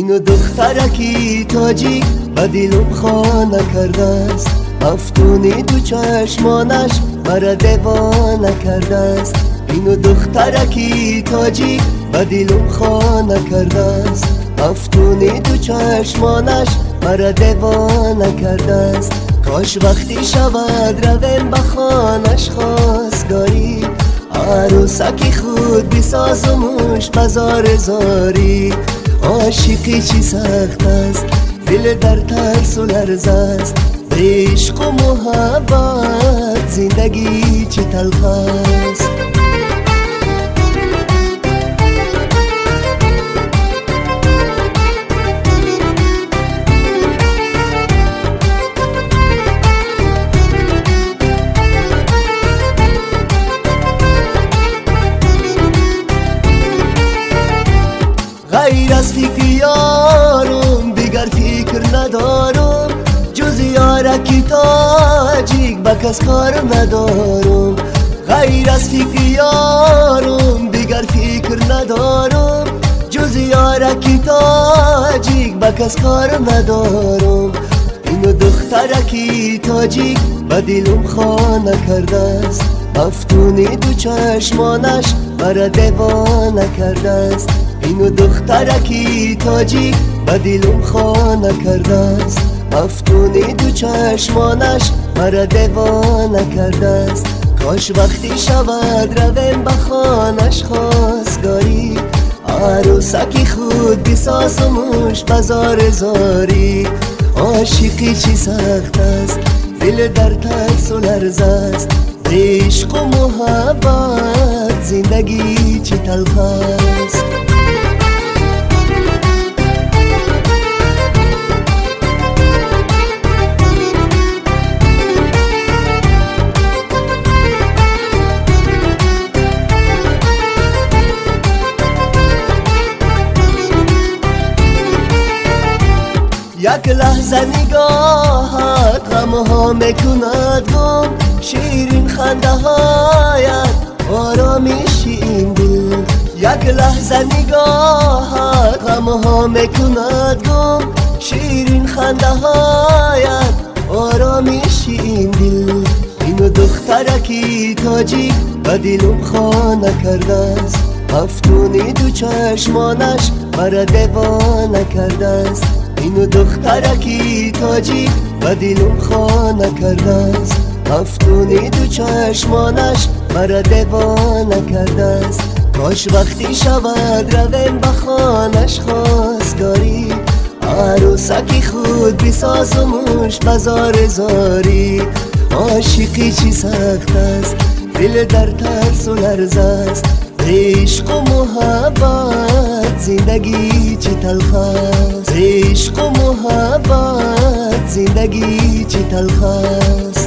اینو دخترکی تاجیک و دلم خانه کرده است. مفتونی تو چشمانش مرا دیوانه کرده است. اینو دخترکی تاجیک و دلم خانه کرده است. مفتونی تو چشمانش مرا دیوانه کرده است. کاش وقتی شود رویم به خانش خواستگاری، عروسکی خود بسازمش بزار زاری. عاشقی چی سخت است، دل در ترس و لرز است. به عشق و محبت زندگی چی تلخ است. غیر از فکر یارم دیگر فکر ندارم، جز یارکی تاجیک با کس کار ندارم. غیر از فکر یارم دیگر فکر ندارم، جز یارکی تاجیک با کس کار ندارم. اینو دخترکی تاجیک با دلم خانه کرده است. مفتونی دو چشمانش مرا دیوانه کرده است. اینو دخترکی تاجیک با دلم خانه کرده است. مفتونی دو چشمانش مرا دیوانه کرده است. کاش وقتی شود رویم به خانش خواستگاری، عروسکی خود بسازمش بزار زاری. عاشقی چی سخت است، دل در ترس و لرز است. عشق و محبت زندگی چی تلخ است. یک لحظه نگاهت غمها میکند گم، شیرین خنده هایت آرامش این دل. یک لحظه نگاهت غمها میکند گم، شیرین خنده هایت آرامش این دل. اینو دخترکی تاجیک و دلم خانه کرده است. مفتونی دو چشمانش مرا دیوانه کرده است. اینو دخترکی تاجیک و دلم خانه کرده است. مفتونی دو چشمانش مرا دیوانه کرده است. کاش وقتی شود رویم به خانش خواستگاری، عروسکی خود بسازمش بزار زاری. عاشقی چی سخت است، دل در ترس و لرز است. عشق و محبت زندگی چی تلخ است. عشق و محبت زندگی چی تلخ است.